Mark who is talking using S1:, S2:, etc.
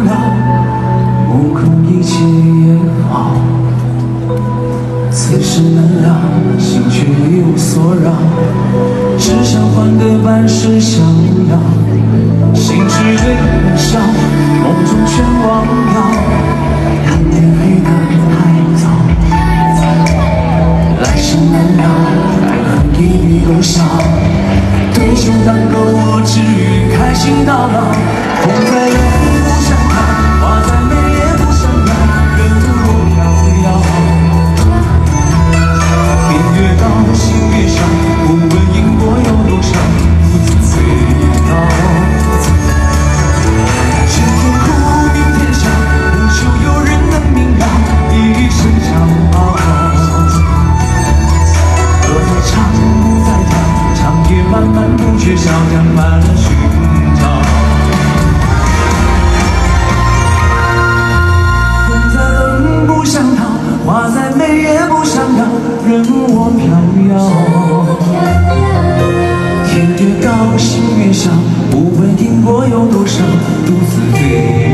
S1: 了，目空一切也好。此时难料，心却一无所扰，只想换个半世逍遥。心只对人笑，梦中全忘掉，看天黑得太早。来生难料，爱恨一笔勾销。对酒当歌，我只愿开心到老。风在远不想逃，花再美也不想要，人我飘摇。天越高，心越小，不问因果有多少，独自醉倒。今天哭，明天笑，不求有人能明了，一生骄傲。歌再唱，不再跳，长夜漫漫不觉晓，将满了寻找。风再冷不想逃，花再美也不想要，任我飘摇。天越高，心越小，不问因果有多少，独自对。